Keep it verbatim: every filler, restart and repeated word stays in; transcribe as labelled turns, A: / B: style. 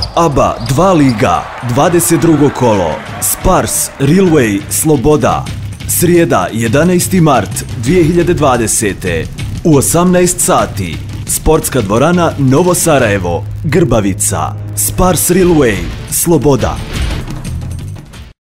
A: ABA dva Liga, dvadeset drugo kolo, Spars Railway Sloboda, srijeda jedanaesti mart dvije hiljade dvadesete. u osamnaest sati, Sportska dvorana Novo Sarajevo, Grbavica, Spars Railway Sloboda.